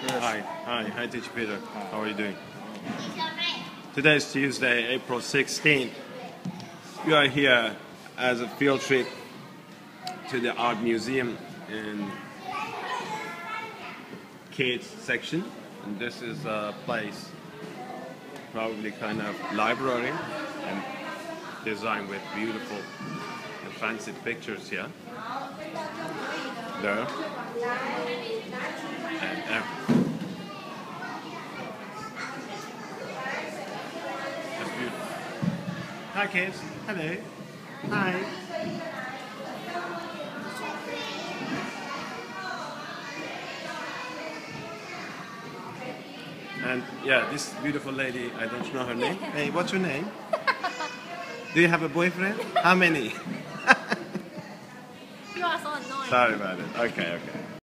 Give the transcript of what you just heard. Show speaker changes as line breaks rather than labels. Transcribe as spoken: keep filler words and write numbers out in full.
Hi, hi, hi, Teacher Peter. How are you doing? Today is Tuesday, April sixteenth. We are here as a field trip to the art museum in kids section, and this is a place, probably kind of library, and designed with beautiful and fancy pictures here. There and there. That's beautiful. Hi kids. Hello. Hi. And yeah, this beautiful lady, I don't know her name. Hey, what's your name? Do you have a boyfriend? How many?
You are so annoying.
Sorry about it. Okay, okay.